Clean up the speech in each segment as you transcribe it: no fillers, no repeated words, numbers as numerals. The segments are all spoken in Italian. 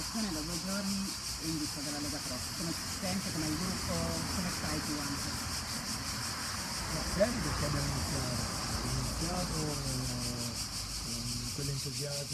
preparazione da 2 giorni in vista della Lega Pro. Come si sente, come il gruppo, come stai tu anche? Bene, perché abbiamo iniziato con quell'entusiasmo,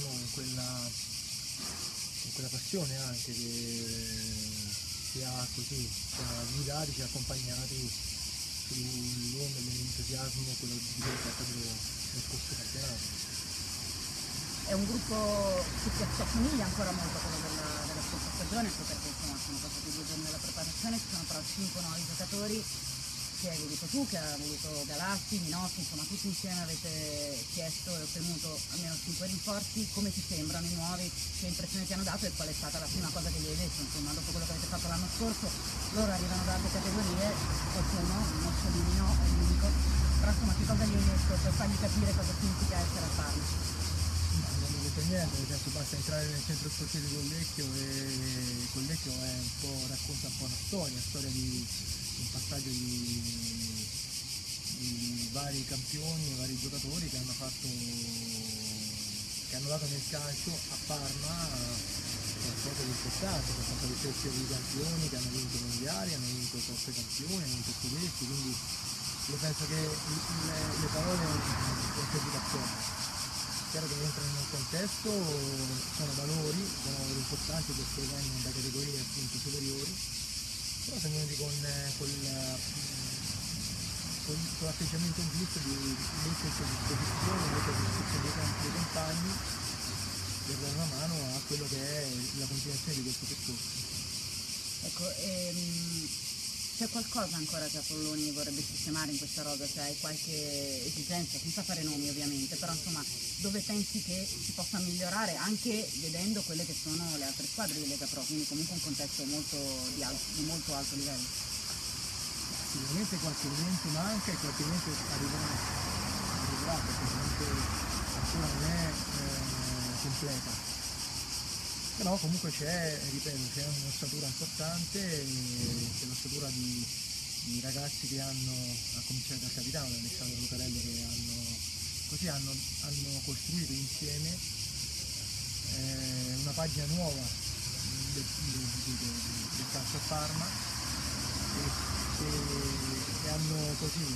con quella passione anche che ci ha guidati, ci ha accompagnati sull'onda dell'entusiasmo, quello di quello che è stato lo scorso campionato. È un gruppo che si assomiglia ancora molto a quello della scorsa stagione, anche perché insomma sono passati 2 giorni della preparazione, ci sono però 5 nuovi giocatori che hai voluto tu, che ha voluto Galassi, Minotti, insomma tutti insieme avete chiesto e ottenuto almeno 5 rinforzi. Come ti sembrano i nuovi? Che impressione ti hanno dato e qual è stata la prima cosa che gli hai detto? Insomma, dopo quello che avete fatto l'anno scorso, loro arrivano da altre categorie, qualcuno, non Solino, è l'unico, però insomma che cosa gli hai detto per fargli capire cosa significa essere a Parma? Non mi detto niente, nel senso basta entrare nel centro sportivo di Collecchio e Collecchio racconta un po' una storia di un passaggio di vari campioni e vari giocatori che hanno dato nel calcio a Parma qualcosa di importante, sono stati spesso di campioni che hanno vinto mondiali, hanno vinto Coppe Campioni, hanno vinto scudetti, quindi io penso che le parole sono semplificazione. Chiaro che entrano in un contesto, sono valori importanti perché vengono da categorie appunto superiori, però sono venuti con l'atteggiamento giusto di mettersi a disposizione, dei compagni per dare una mano a quello che è la continuazione di questo percorso. Ecco, c'è qualcosa ancora che Apoloni vorrebbe sistemare in questa rosa? Se hai qualche esigenza, senza fare nomi ovviamente, però insomma dove pensi che si possa migliorare anche vedendo quelle che sono le altre squadre di Lega Pro, quindi comunque un contesto di molto alto livello? Sicuramente qualche elemento manca e qualche elemento arriverà perché ancora non è completa. Però comunque c'è un'ossatura importante, c'è l'ossatura di ragazzi che hanno, a cominciare dal capitano, Alessandro Lucarello, che hanno costruito insieme una pagina nuova del calcio a Parma e hanno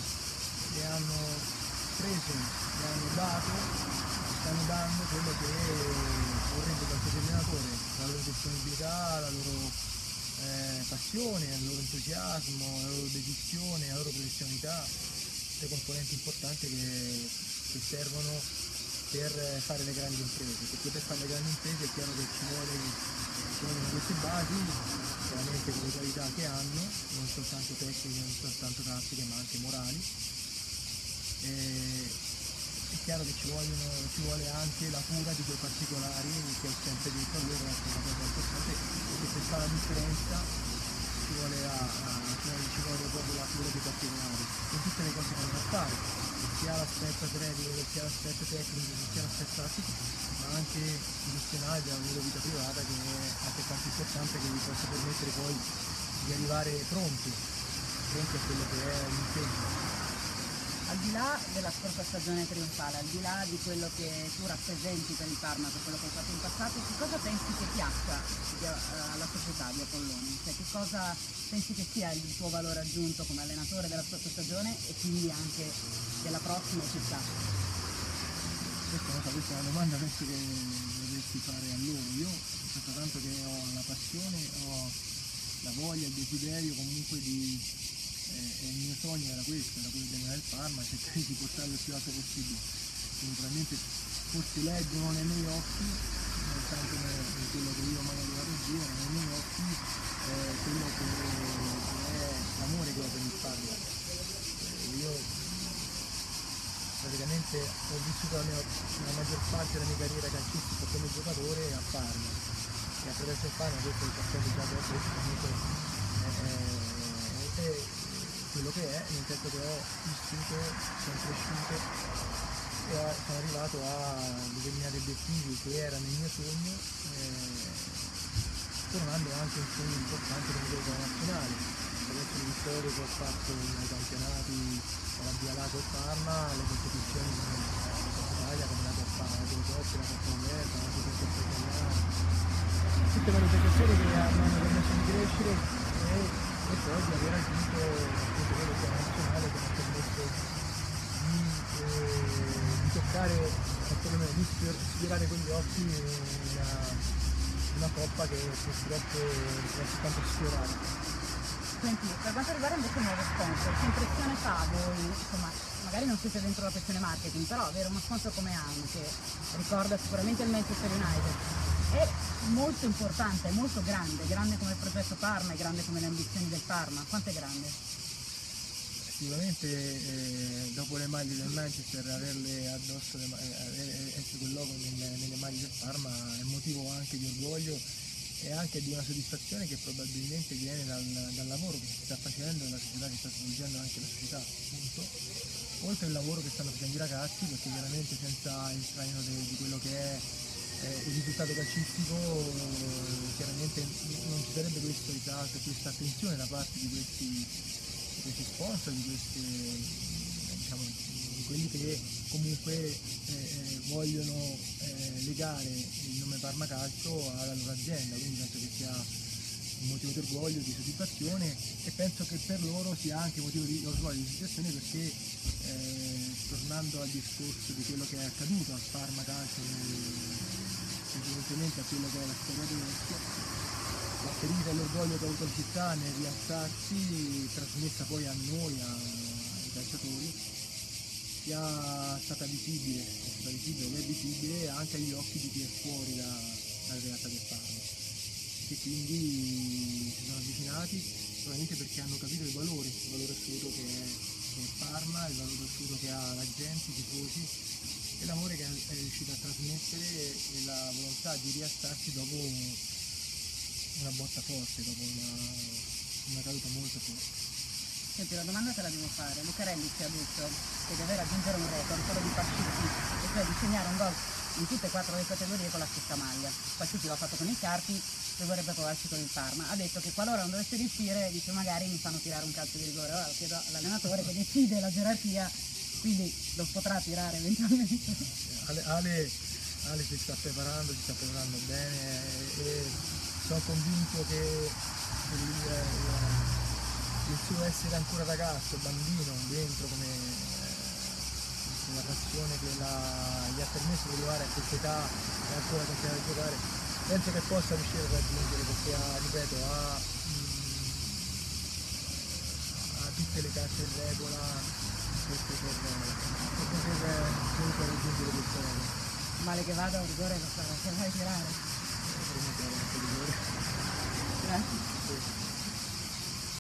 preso, e hanno dato, stanno dando quello che vorrebbe qualsiasi allenatore, la loro disponibilità, la loro passione, il loro entusiasmo, la loro dedizione, la loro professionalità, tutte componenti importanti che servono per fare le grandi imprese, perché per fare le grandi imprese è chiaro che ci vogliono queste basi, chiaramente con le qualità che hanno, non soltanto tecniche, non soltanto tattiche, ma anche morali. È chiaro che ci vuole anche la cura di quei particolari che ho sempre detto a loro, è una cosa importante, perché per fare la differenza ci vuole proprio la cura dei particolari, in tutte le cose che vanno a fare, sia l'aspetto atletico, sia l'aspetto tecnico, sia l'aspetto tattico, ma anche gestionale della loro vita privata, che è altrettanto importante, che vi possa permettere poi di arrivare pronti a quello che è l'impegno. Al di là della scorsa stagione trionfale, al di là di quello che tu rappresenti per il Parma, per quello che hai fatto in passato, che cosa pensi che piaccia alla società di Apolloni? Cioè, che cosa pensi che sia il tuo valore aggiunto come allenatore della scorsa stagione e quindi anche della prossima città? Questa è una domanda penso che dovresti fare a loro. Io tanto che ho la passione, ho la voglia, il desiderio comunque il mio sogno era quello di allenare il Parma, cercare di portarlo il più alto possibile. Quindi probabilmente forse leggono nei miei occhi, non tanto in quello che io ho mai arrivato a dire, ma nei miei occhi quello che è l'amore che ho per il Parma. Io praticamente ho vissuto la maggior parte della mia carriera calcistica come giocatore a Parma e attraverso il Parma questo è il passaggio già che ho detto, comunque è quello che è, nel senso che ho vissuto, sono cresciuto e sono arrivato a determinati obiettivi che erano il mio sogno, tornando anche un sogno importante come quello nazionale, attraverso le vittorie che ho fatto nei campionati con la Bialato e Parma, le competizioni come la Coppa Italia, come la Coppa delle Coppe, la Coppa Uefa, la Coppa Italiana, tutte quelle giocazioni che mi hanno permesso di crescere e poi di aver raggiunto appunto quello che è nazionale che mi ha permesso di toccare, o perlomeno di sfiorare con gli occhi una coppa che purtroppo è soltanto sfiorata. Senti, per quanto riguarda invece il nuovo sponsor, che impressione fa a voi? Insomma, magari non siete dentro la questione marketing, però avere uno sponsor come AIM, che ricorda sicuramente il Manchester United, è molto importante, è molto grande, grande come il progetto Parma, è grande come le ambizioni del Parma. Quanto è grande? Sicuramente dopo le maglie del Manchester averle addosso, essere quel logo nelle maglie del Parma è motivo anche di orgoglio e anche di una soddisfazione che probabilmente viene dal lavoro che si sta facendo e la società che sta svolgendo, anche la società appunto, oltre al lavoro che stanno facendo i ragazzi, perché veramente senza il traino di quello che è il risultato calcistico chiaramente non ci sarebbe questo risalto, questa attenzione da parte di questi sponsor, diciamo, di quelli che comunque vogliono legare il nome Parma Calcio alla loro azienda, quindi penso che sia un motivo di orgoglio, di soddisfazione e penso che per loro sia anche motivo di orgoglio, di soddisfazione perché tornando al discorso di quello che è accaduto al Parma Calcio, evidentemente a quello che è la storia del la ferita e l'orgoglio che ha avuto la città nel rialzarsi, trasmessa poi a noi, ai calciatori, sia stata visibile, ed è visibile anche agli occhi di chi è fuori dalla realtà del Parma, che quindi si sono avvicinati probabilmente perché hanno capito il valore assoluto che è il Parma, il valore assoluto che ha la gente, i tifosi, e l'amore che è riuscito a trasmettere e la volontà di rialzarsi dopo una botta forte, dopo una caduta molto forte. Senti, la domanda te la devo fare. Lucarelli ci ha detto che deve raggiungere un record, quello di Pasciuti, e cioè di segnare un gol in tutte e 4 le categorie con la stessa maglia. Pasciuti l'ha fatto con il Carpi e vorrebbe provarci con il Parma. Ha detto che qualora non dovesse riuscire, dice magari mi fanno tirare un calcio di rigore. Ora lo chiedo all'allenatore che decide la gerarchia, quindi lo potrà tirare eventualmente. Ale si sta preparando bene e sono convinto che il suo essere ancora ragazzo, bambino, dentro come la passione che gli ha permesso di arrivare a questa età e ancora continuare a giocare, penso che possa riuscire a raggiungere perché ha tutte le carte in regola per poter comunque raggiungere questa regola. Male che vada un rigore lo farà, se vai a tirare. Per me anche il rigore. Grazie. Sì.